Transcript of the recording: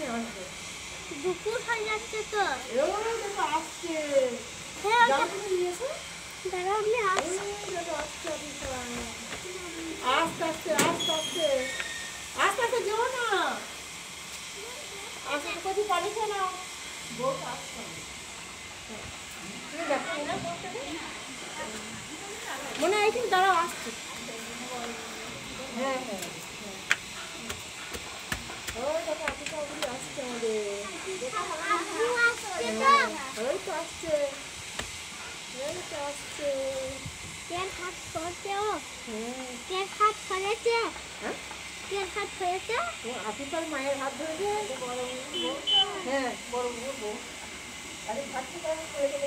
আসবে। দুপুর হয়ে যাচ্ছে তো। দেখো আসছে। হ্যাঁ জামাটা নিয়েছো? দাঁড়াও আমি আসছি। দেখো আসছে আস্তে আস্তে আস্তে আস্তে আস্তে আস্তে যেও না। আস্তে কোথাও পালিয়ে না। বউ আসছে। তুমি দেখো না মনে হয় এখানে দাঁড়াও আসছে। হ্যাঁ হ্যাঁ ওই দেখো আপিসা ওগুলি আসছে আমাদের। ওই তো আসছে ওই তো আসছে। কেন হাত ধরেছে ও? হ্যাঁ কেন হাত ধরেছে? হ্যাঁ কেন হাত ধরেছে? ও আপিসার মায়ের হাত ধরেছে। হ্যাঁ বড় বউ। আরে ভাত করে